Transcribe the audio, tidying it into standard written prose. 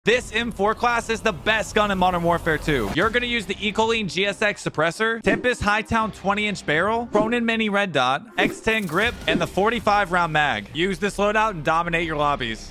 This M4 class is the best gun in Modern Warfare 2. You're going to use the Ecoline GSX suppressor, Tempest Hightown 20-inch barrel, Cronin Mini red dot, X10 grip, and the 45-round mag. Use this loadout and dominate your lobbies.